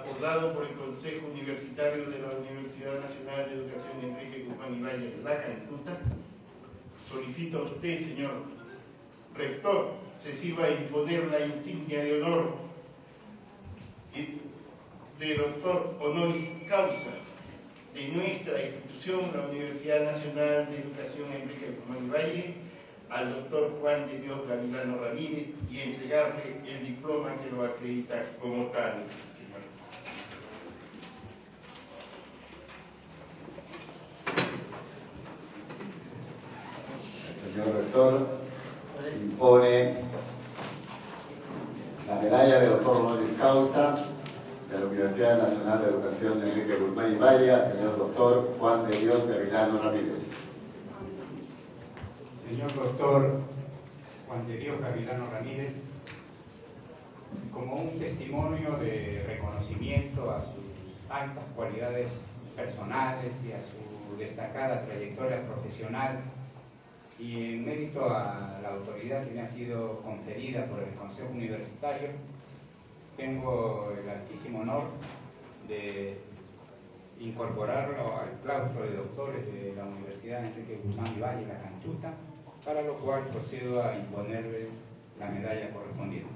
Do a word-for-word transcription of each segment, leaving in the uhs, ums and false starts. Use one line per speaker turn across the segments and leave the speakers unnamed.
acordado por el Consejo Universitario de la Universidad Nacional de Educación Enrique Guzmán y Valle de La Cantuta, solicito a usted, señor rector, se sirva a imponer la insignia de honor de doctor honoris causa de nuestra institución, la Universidad Nacional de Educación Enrique Guzmán y Valle, al doctor Juan de Dios Gavilano Ramírez, y entregarle el diploma que lo acredita como tal.
El señor rector impone la medalla de doctor honoris causa de la Universidad Nacional de Educación Enrique Guzmán y Valle al señor doctor Juan de Dios Gavilano Ramírez.
Señor doctor Juan de Dios Gavilano Ramírez, como un testimonio de reconocimiento a sus altas cualidades personales y a su destacada trayectoria profesional, y en mérito a la autoridad que me ha sido conferida por el Consejo Universitario, tengo el altísimo honor de incorporarlo al claustro de doctores de la Universidad Enrique Guzmán y Valle, La Cantuta, para lo cual procedo a imponerle la medalla correspondiente.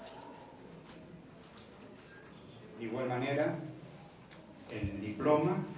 De igual manera, el diploma